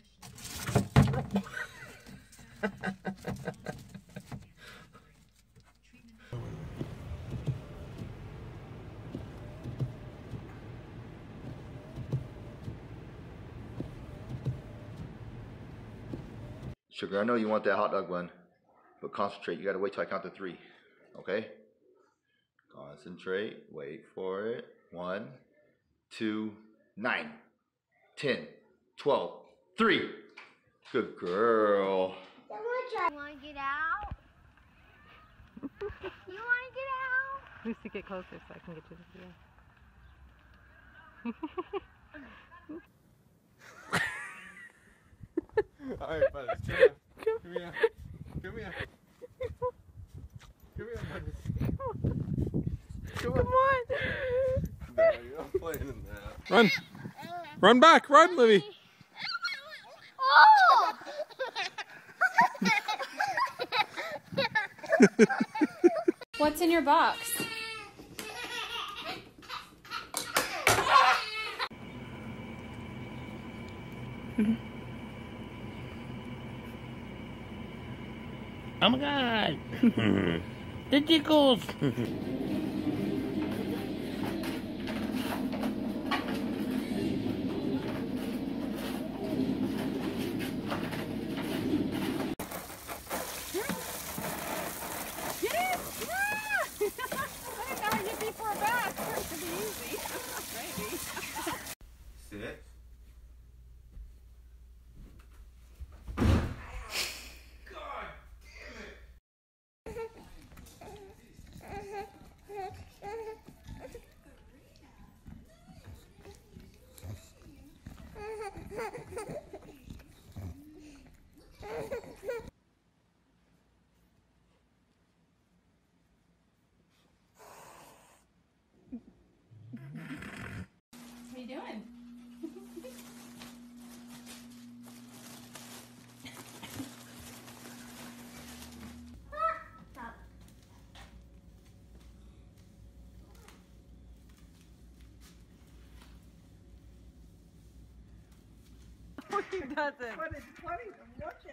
Sugar, I know you want that hot dog bun, but concentrate. You gotta wait till I count to 3. Okay? Concentrate. Wait for it. 1, 2, 9, 10, 12, 3. Good girl. You wanna get out? You wanna get out? Lucy, get closer so I can get you the video. Alright, buddy. Come here. Come here. Come here, buddy. Come on. No, you're not playing in that. Run. Run back. Run, Livy. Oh! What's in your box? Oh my god! The tickles! Sit. What are you doing? He doesn't. But it's funny to look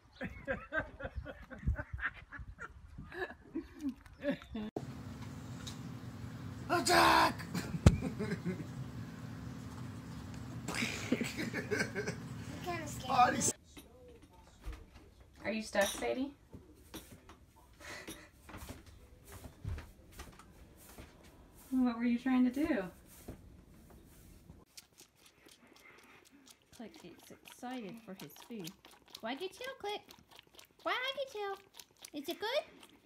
at. Attack! Are you stuck, Sadie? What were you trying to do? Click gets excited for his food. Wag your tail, Click. Wag your tail. Is it good?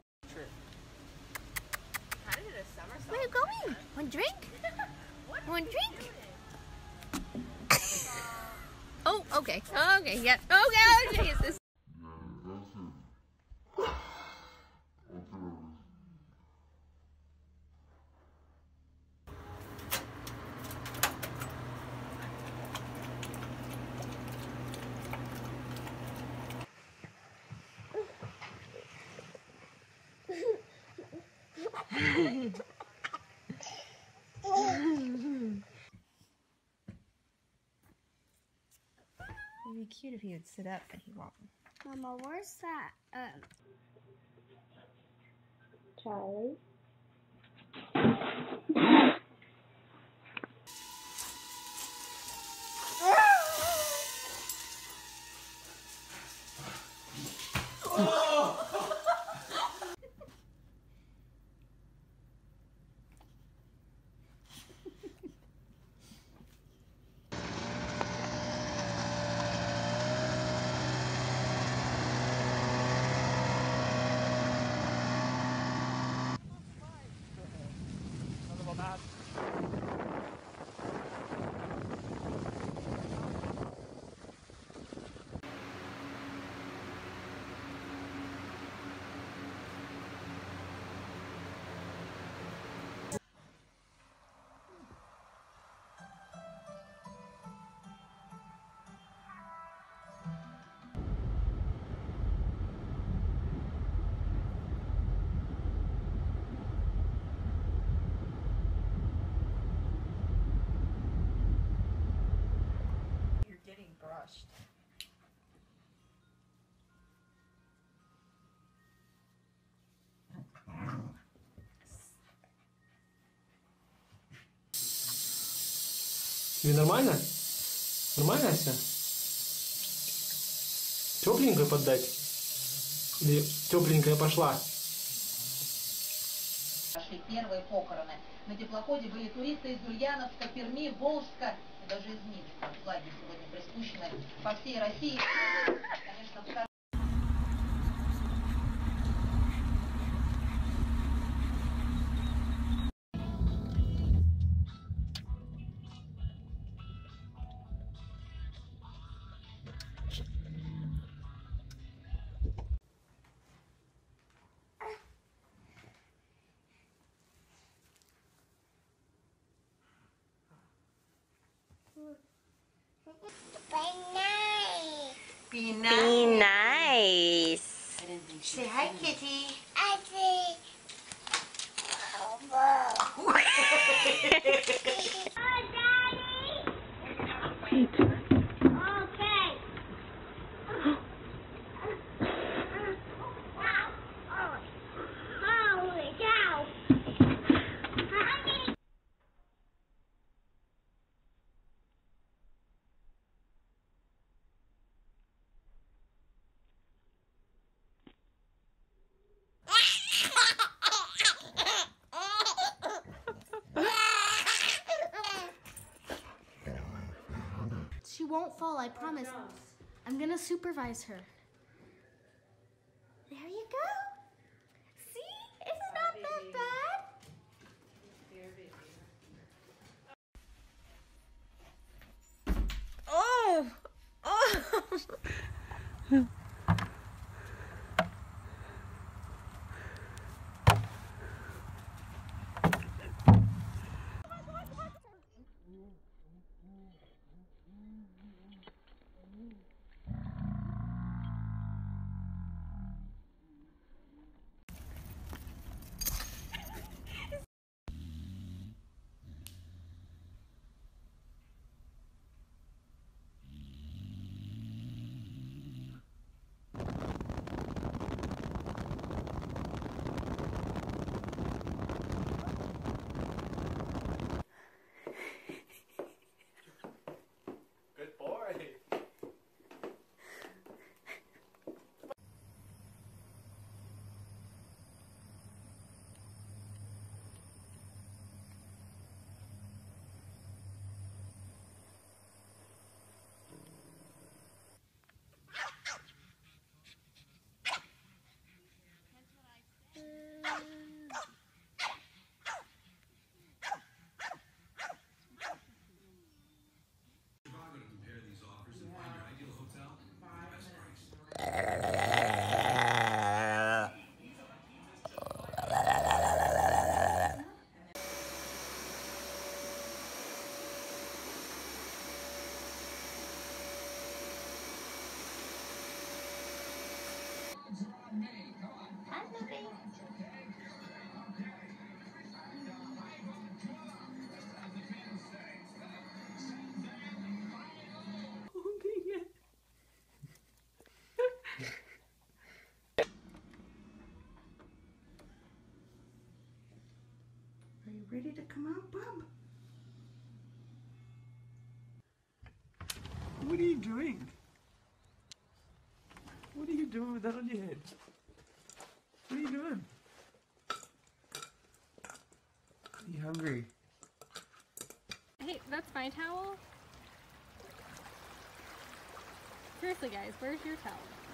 How did a somersault? Where are you going? One drink? One drink? Oh, okay. Okay, yeah. Okay, yes, this. It'd be cute if he would sit up and he won't. Mama, where's that? Charlie. You're getting brushed. Тебе нормально? Нормально все? Тепленькое поддать? Или тепленькая пошла? Прошли первые похороны. На теплоходе были туристы из Ульяновска, Перми, Волжска и даже из Минска. Флаги сегодня приспущены по всей России. Конечно, в Be nice. Be nice. Say hi, kitty. She won't fall, I promise. I'm gonna supervise her. There you go. See? It's not that bad. Oh! Oh! Good boy. Are you ready to come out, bub? What are you doing? What are you doing with that on your head? What are you doing? Are you hungry? Hey, that's my towel. Seriously, guys, where's your towel?